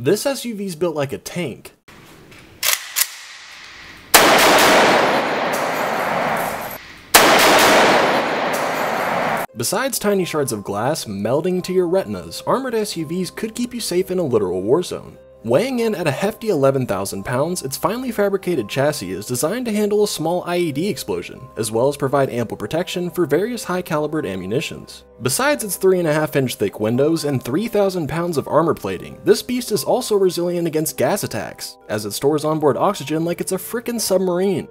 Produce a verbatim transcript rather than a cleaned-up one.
This S U V's built like a tank. Besides tiny shards of glass melding to your retinas, armored S U Vs could keep you safe in a literal war zone. Weighing in at a hefty eleven thousand pounds, its finely fabricated chassis is designed to handle a small I E D explosion, as well as provide ample protection for various high-calibered ammunitions. Besides its three point five inch thick windows and three thousand pounds of armor plating, this beast is also resilient against gas attacks, as it stores onboard oxygen like it's a frickin' submarine.